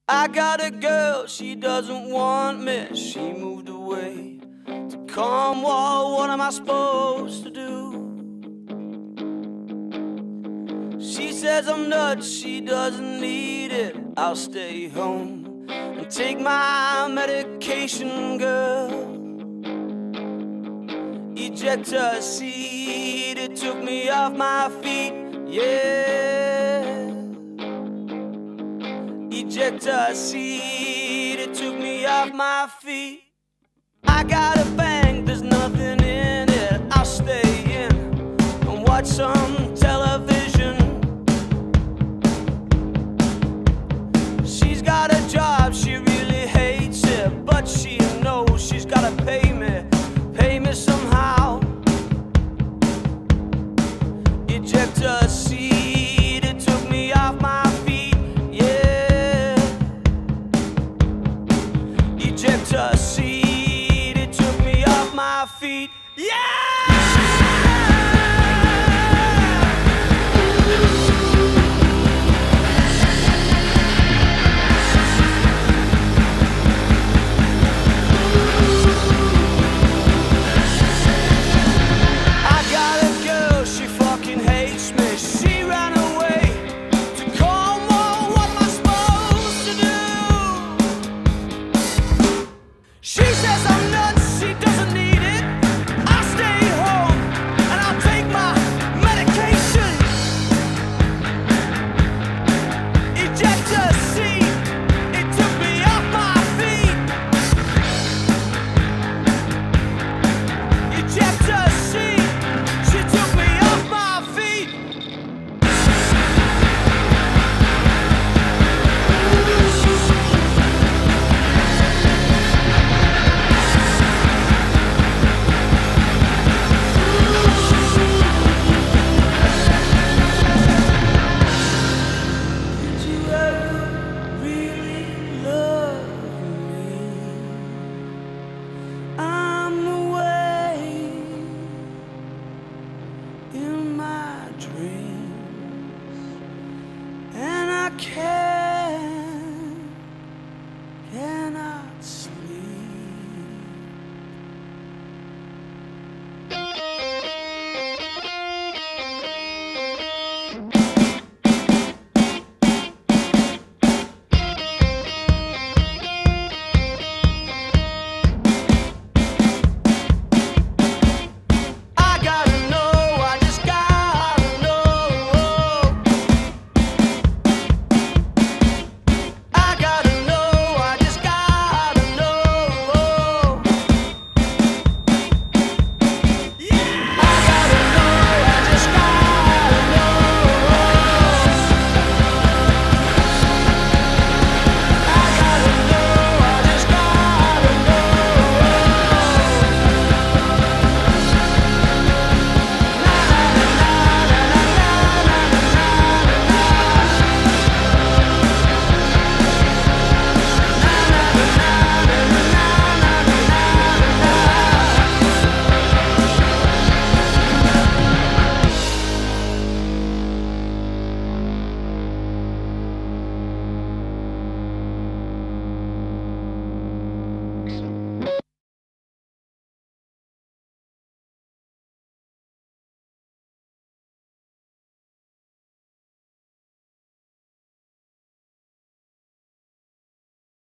I got a girl, she doesn't want me. She moved away to Cornwall. What am I supposed to do? She says I'm nuts, she doesn't need it. I'll stay home and take my medication, girl. Ejector seat, it took me off my feet, yeah. Ejector seat, it took me off my feet. I got a bank, there's nothing in it. I'll stay in and watch some television. She's got a